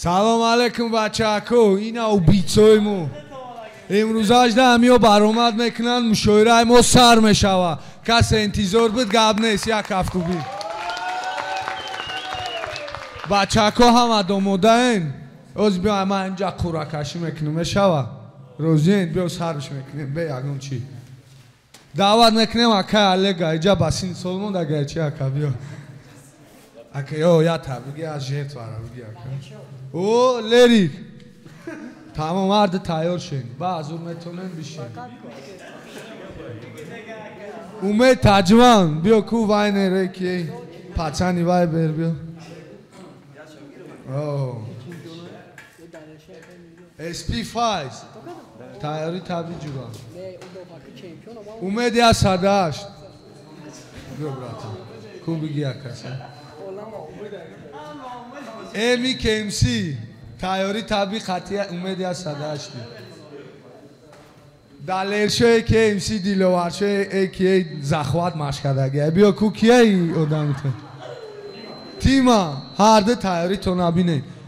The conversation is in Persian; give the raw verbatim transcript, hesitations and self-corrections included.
سلام علیکم بچه‌ها. اینا اوبیتسوی مو امروز هجده همیو برآمد میکنن مشاوره ما سر میشوه. کسی انتظار بود گپ نیست. یک هفته بی بچه‌ها هم آماده این از بیا ما اینجا قرعه کشی میکنیم میشوه روزین بیا سرش میکنیم به یکم چی دعوت میکنیم اکه الگا اینجا بسین سلمون دگه چی اکه بیا اکه یو یا تا بگی از جهت واره بگی اکه او لیری تمام مرد تیار شین با از اون میتونن بشین اومد تجوان بیا کو وای نره کی پچانی وای بر بیا اوه اس پی پنج تیاری تبی جوان اومد یا صداشت بیا براتا کو بگی اکسا امی که امسی تیاری تبی خطی اومد یا صداشتی دلیرشوی که امسی دیلوارشوی ای که زخوات مشکدگی بیا کو کیه ای آدم تو تیما هر ده تیاری تو نبینه